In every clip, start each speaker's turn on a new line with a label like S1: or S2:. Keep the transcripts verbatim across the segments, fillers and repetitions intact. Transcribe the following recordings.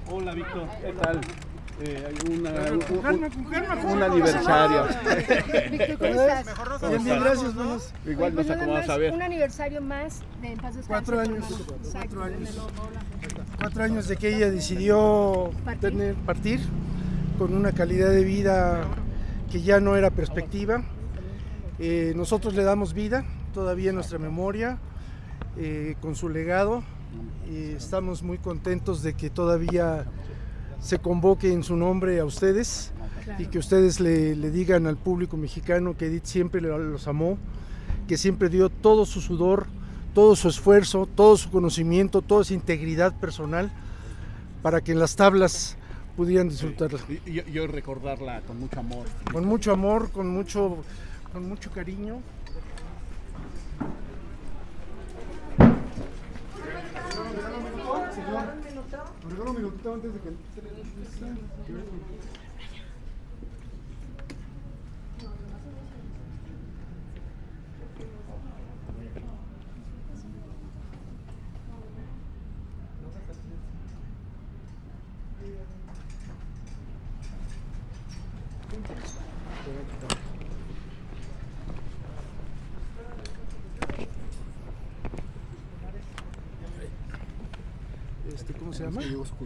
S1: Hola Víctor, ¿qué tal? Eh, hay una, un, un, un aniversario.
S2: Víctor, ¿cómo estás?
S3: Bien, bien, gracias. Buenas.
S1: Igual nos acomodamos a ver.
S2: Un aniversario más de En Paz Descanse.
S3: Cuatro años.
S2: Exacto.
S3: Cuatro años. Cuatro años de que ella decidió
S2: Partir.
S3: tener, partir con una calidad de vida que ya no era perspectiva. Eh, nosotros le damos vida todavía en nuestra memoria, eh, con su legado. Y estamos muy contentos de que todavía se convoque en su nombre a ustedes, claro, y que ustedes le, le digan al público mexicano que Edith siempre los amó, que siempre dio todo su sudor, todo su esfuerzo, todo su conocimiento, toda su integridad personal para que en las tablas pudieran disfrutarla.
S1: Sí, yo, yo recordarla con mucho amor.
S3: Con mucho amor, con mucho, con mucho cariño. Me regalo un minutito antes de que... Este, ¿cómo se llama?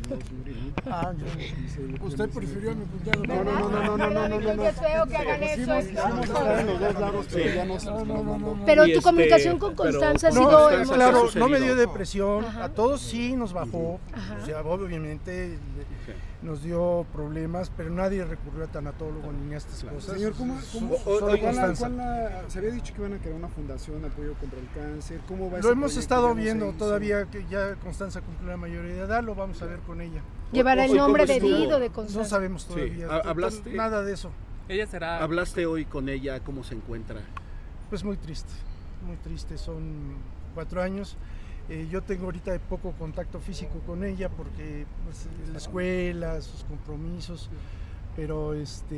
S3: Ah, yo, usted prefirió a mi cuñado. No, no, no, no, no, no, no, no, no.
S2: Qué feo que hagan eso.
S3: Estar en los dos lados, pero ya no, no, no, no.
S2: Pero
S1: Y
S2: tu
S1: este,
S2: comunicación con
S1: pero-
S2: Constanza ha
S3: No,
S2: sido
S3: claro, claro,
S1: sucedido.
S3: no me dio depresión,
S2: Ajá.
S3: a todos sí nos bajó,
S2: Ajá.
S3: o sea, obviamente nos dio problemas, pero nadie recurrió a tanatólogo ni a estas cosas.
S4: Señor, ¿cómo, cómo
S3: Solo
S4: ¿cuál la-
S3: Constanza.
S4: cuál la- se había dicho que iban a crear una fundación de apoyo contra el cáncer? ¿Cómo va ese
S3: Lo hemos
S4: proyecto?
S3: estado
S4: Ya no se
S3: viendo
S4: hizo.
S3: todavía, que ya Constanza cumplió la mayoría de edad, lo vamos a ver con ella.
S2: llevar el
S1: Hoy,
S2: nombre
S1: ¿cómo
S2: de
S1: estuvo?
S2: Edith o de
S3: No
S2: Constanza.
S3: sabemos
S1: Sí.
S3: todavía,
S1: ¿Ha- hablaste?
S3: nada de eso.
S5: Ella será.
S1: ¿Hablaste hoy con ella? ¿Cómo se encuentra?
S3: Pues muy triste, muy triste, son cuatro años. Eh, yo tengo ahorita poco contacto físico con ella porque pues, la escuela, sus compromisos, pero este,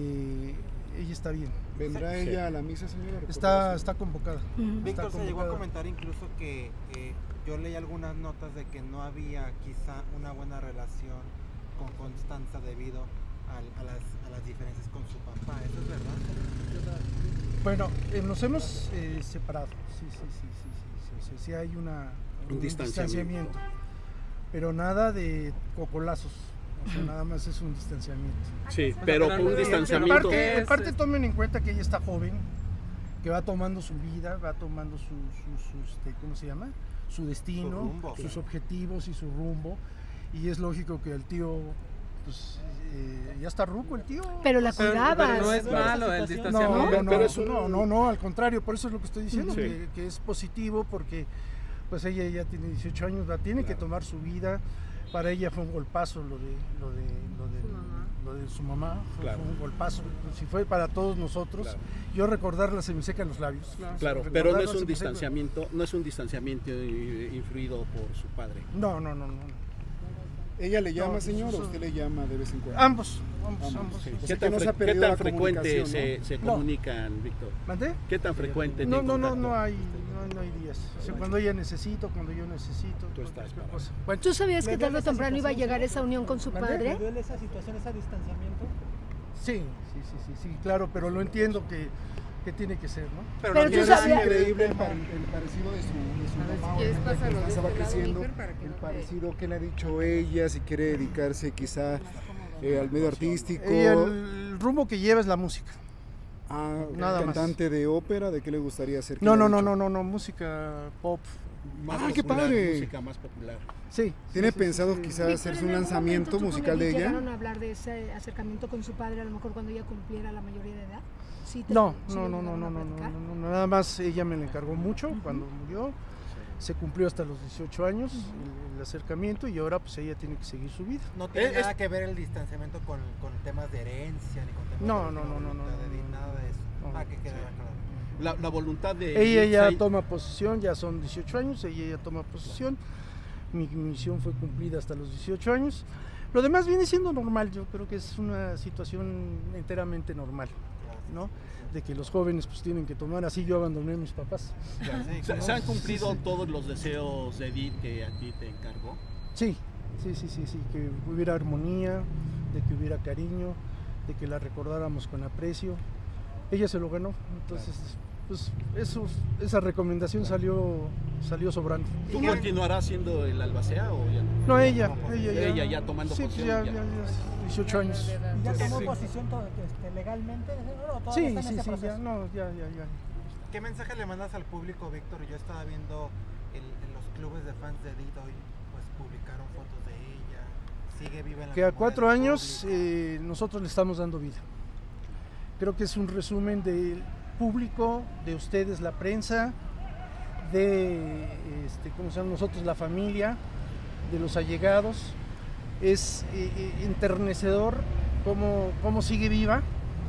S3: ella está bien,
S4: ¿Vendrá
S1: Sí.
S4: ella a la misa, señora?
S3: está, está convocada.
S2: Ujú.
S3: Está
S6: Víctor, se llegó a
S3: convocada.
S6: comentar incluso que eh, yo leí algunas notas de que no había quizá una buena relación con Constanza debido al- a, las, a las diferencias con su papá. ¿Eso es verdad?
S3: Bueno, eh, nos hemos eh, separado, sí, sí, sí, sí, sí, sí, sí, hay una,
S1: Un distanciamiento.
S3: pero nada de cocolazos, o sea, nada más es un distanciamiento.
S1: Sí,
S5: sea,
S1: pero
S5: pero
S1: con un
S5: no-
S1: distanciamiento.
S3: Aparte,
S5: es-
S3: aparte tomen en cuenta que ella está joven, que va tomando su vida, va tomando su, su, su, este, ¿cómo se llama? Su destino,
S6: Su rumbo,
S3: sus
S6: claro.
S3: objetivos y su rumbo, y es lógico que el tío, pues, eh, ya está ruco el tío.
S2: Pero la
S5: Pero,
S2: cuidabas.
S5: pero no es malo el
S3: No,
S5: distanciamiento.
S3: no, no,
S1: Pero es un-
S3: no, no, no, al contrario, por eso es lo que estoy diciendo,
S1: Sí.
S3: que, que es positivo porque pues ella ya tiene dieciocho años, va, tiene que tomar su vida. Para ella fue un golpazo lo de lo de lo de, lo de su mamá, fue,
S1: Claro.
S3: fue un golpazo, si fue para todos nosotros.
S1: Claro.
S3: Yo recordarla se me secan los labios.
S1: Claro,
S3: Recordarla
S1: pero no es
S3: se
S1: un
S3: me secan-
S1: distanciamiento, no es un distanciamiento eh, influido por su padre.
S3: No, no, no, no.
S4: ¿Ella le llama,
S3: No,
S4: señor,
S3: eso-
S4: o usted le llama de vez en cuando?
S3: Ambos, ambos,
S4: Ambos,
S3: ambos.
S1: Sí.
S4: O
S1: ¿Qué
S4: sea,
S1: tan,
S4: que no se ha
S1: fre-
S4: perdido
S1: qué tan
S4: la
S1: frecuente
S4: comunicación,
S1: se,
S4: ¿no?
S1: se
S3: No.
S1: comunican, Víctor?
S3: ¿Mandé?
S1: ¿Qué tan frecuente?
S3: No,
S1: tienen
S3: no, no,
S1: contacto?
S3: no hay, no, no hay días. O sea, cuando ella necesito, cuando yo necesito,
S1: Tú estás
S3: cualquier
S1: para-
S3: cosa. Bueno,
S2: ¿Tú sabías
S7: ¿Le
S2: que tarde
S7: duele
S2: o
S7: esa
S2: temprano iba a
S7: situación,
S2: llegar esa unión con su
S3: ¿Mande?
S7: ¿Le
S2: padre?
S7: duele esa situación, ese distanciamiento?
S3: sí, sí, sí, sí, sí, claro, pero lo entiendo que, que tiene que ser, ¿no?
S2: Pero
S4: no
S2: tú
S4: tiene-
S2: sabías-
S4: es increíble el, par- el parecido de su, de su mamá, obviamente, que Constanza va creciendo, el parecido que le ha dicho ella, si quiere dedicarse quizá eh, al medio artístico.
S3: Y el rumbo que lleva es la música.
S4: Ah,
S3: Nada más.
S4: cantante de ópera, ¿de qué le gustaría ser? ¿Qué
S3: No,
S4: le
S3: no,
S4: ha
S3: no,
S4: dicho?
S3: no, no, no, música pop.
S1: Más
S4: Ah, qué
S1: popular,
S4: padre.
S1: Música más popular.
S3: Sí.
S4: ¿Tiene
S3: sí, sí,
S4: pensado
S3: sí, sí.
S4: quizás
S2: Víctor,
S4: hacerse
S2: ¿en
S4: un
S2: algún
S4: lanzamiento
S2: momento tú con
S4: musical de
S2: Edith
S4: ella?
S2: ¿Llegaron a hablar de ese acercamiento con su padre a lo mejor cuando ella cumpliera la mayoría de edad? ¿Sí te-
S3: No,
S2: sí
S3: no,
S2: lo
S3: no, no,
S2: llegaron
S3: no,
S2: a
S3: no, no,
S2: platicar?
S3: no, no, nada más ella me lo encargó mucho cuando murió. Se cumplió hasta los dieciocho años el, el acercamiento y ahora pues ella tiene que seguir su vida.
S6: No tiene
S1: Es-
S6: nada que ver el distanciamiento con, con temas de herencia ni con temas
S3: No,
S6: de
S3: no, no, no, no,
S6: voluntad de
S3: no,
S6: Edith,
S3: no,
S6: nada de eso.
S3: no.
S6: Para que quede claro.
S1: La, la voluntad de
S3: Ella
S1: Edith
S3: ya
S1: Say-
S3: toma posesión, ya son dieciocho años, ella ya toma posesión. Mi misión fue cumplida hasta los dieciocho años. Lo demás viene siendo normal, yo creo que es una situación enteramente normal, ¿no? De que los jóvenes pues tienen que tomar, así yo abandoné a mis papás.
S6: Sí,
S1: ¿Se,
S6: ¿cómo?
S1: se han cumplido todos los deseos de Edith que a ti te encargó?
S3: Sí, sí, sí, sí, sí, que hubiera armonía, de que hubiera cariño, de que la recordáramos con aprecio. Ella se lo ganó, entonces pues eso, esa recomendación salió, salió sobrando.
S1: ¿Tú continuarás siendo el albacea o ya no?
S3: No, ella, ella ya,
S1: ella ya tomando
S3: sí,
S1: posición.
S3: ya,
S1: Ya,
S3: ya, ya, dieciocho años.
S7: ¿Y ya tomó
S3: Sí.
S7: posición todo, este, legalmente? No, todavía
S3: Sí,
S7: está en
S3: sí,
S7: ese
S3: sí,
S7: proceso.
S3: ya, no, ya, ya, ya.
S6: ¿Qué mensaje le mandas al público, Víctor? Yo estaba viendo el, en los clubes de fans de Edith hoy, pues publicaron fotos de ella, sigue viva en la
S3: Que a
S6: memoria
S3: cuatro
S6: del
S3: años
S6: público.
S3: eh, nosotros le estamos dando vida. Creo que es un resumen del público, de ustedes, la prensa, de este, ¿cómo se llama? Nosotros, la familia, de los allegados. Es eh, eh, enternecedor cómo, cómo sigue viva,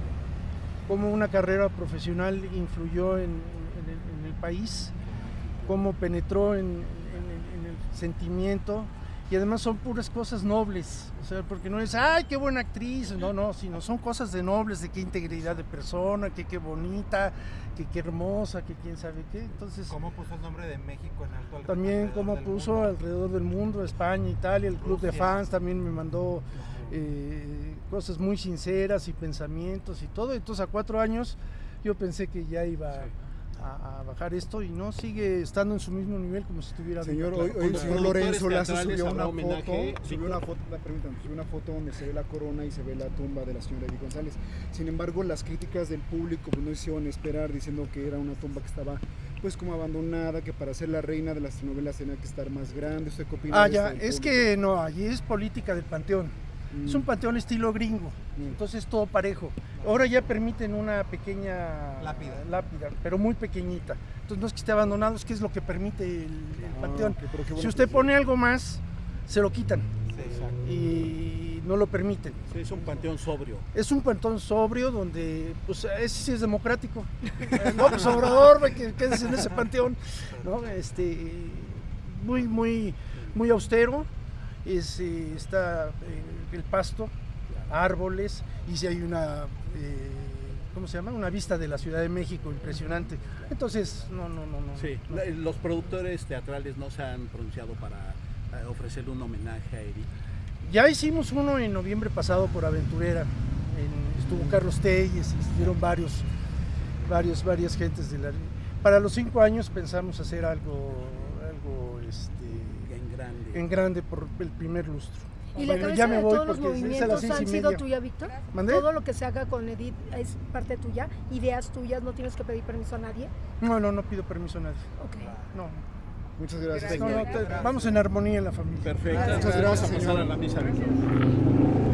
S3: cómo una carrera profesional influyó en, en el, en el país, cómo penetró en, en, en el sentimiento, y además son puras cosas nobles, o sea, porque no es, ay, qué buena actriz, no, no, sino son cosas de nobles, de qué integridad de persona, que qué bonita, que qué hermosa, que quién sabe qué. Entonces,
S6: ¿Cómo puso el nombre de México en alto al-
S3: también
S6: alrededor
S3: cómo
S6: del
S3: puso
S6: mundo?
S3: alrededor del mundo, España, Italia, el club de
S6: Rusia.
S3: fans también me mandó eh, cosas muy sinceras y pensamientos y todo. Entonces a cuatro años yo pensé que ya iba a, a bajar esto, y no, sigue estando en su mismo nivel como si estuviera
S4: Señor,
S3: vivo.
S4: hoy,
S1: Con
S4: hoy el
S1: los
S4: señor
S1: productores
S4: Lorenzo Lazo
S1: teatrales
S4: subió
S1: habrá
S4: una foto,
S1: homenaje,
S4: subió
S1: Víctor.
S4: una foto, la pregunta, subió una foto donde se ve la corona y se ve la tumba de la señora Edith González. Sin embargo, las críticas del público pues, no hicieron esperar, diciendo que era una tumba que estaba pues como abandonada, que para ser la reina de las telenovelas tenía que estar más grande. ¿Usted qué opina
S3: Ah,
S4: de
S3: ya,
S4: esto del
S3: es
S4: público?
S3: que no, allí es política del panteón.
S4: Mm.
S3: Es un panteón estilo gringo,
S4: Mm.
S3: entonces todo parejo. Ahora ya permiten una pequeña
S6: Lápida.
S3: lápida, pero muy pequeñita. Entonces no es que esté abandonado, es que es lo que permite el, el
S4: Ah,
S3: panteón.
S4: ok, pero qué
S3: Si
S4: bueno
S3: usted
S4: que-
S3: pone algo más, se lo quitan
S6: Sí.
S3: y no lo permiten.
S1: Sí, es un panteón sobrio.
S3: Es un panteón sobrio donde, pues, ese sí es democrático. No, pues Obrador, ve que quédese en ese panteón, ¿no? Este, muy, muy, muy austero. Es, eh, está eh, el pasto, árboles, y si hay una, eh, ¿cómo se llama? Una vista de la Ciudad de México impresionante. Entonces, no, no, no, no.
S1: Sí,
S3: no.
S1: la- los productores teatrales no se han pronunciado para eh, ofrecerle un homenaje a Edith.
S3: Ya hicimos uno en noviembre pasado por Aventurera. En- estuvo Carlos Telles, estuvieron varios, varios, varias gentes de la. Para los cinco años pensamos hacer algo, algo, este,
S1: En grande.
S3: en grande por el primer lustro.
S2: ¿Y la
S3: Bueno,
S2: cabeza
S3: ya me
S2: de
S3: voy
S2: todos los
S3: porque es a las
S2: movimientos
S3: seis y
S2: han sido
S3: media.
S2: tuya, Víctor?
S3: ¿Mandé?
S2: ¿Todo lo que se haga con Edith es parte tuya? ¿Ideas tuyas? ¿No tienes que pedir permiso a nadie?
S3: No, no, no pido permiso a nadie.
S2: Ok.
S3: No,
S4: Muchas gracias.
S3: no, no,
S4: señor.
S3: te- vamos en armonía en la familia.
S1: Perfecto.
S4: Muchas
S1: Vamos
S4: gracias,
S1: a pasar
S4: señor.
S1: a la misa, Víctor.